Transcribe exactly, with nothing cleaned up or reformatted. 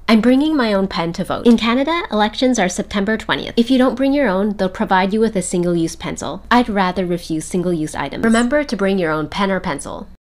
I'm bringing my own pen to vote. In Canada, elections are September twentieth. If you don't bring your own, they'll provide you with a single-use pencil. I'd rather refuse single-use items. Remember to bring your own pen or pencil.